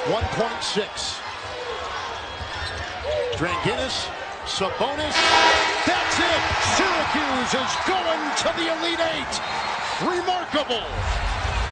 1.6. Dranginis, Sabonis. That's it. Syracuse is going to the Elite Eight. Remarkable.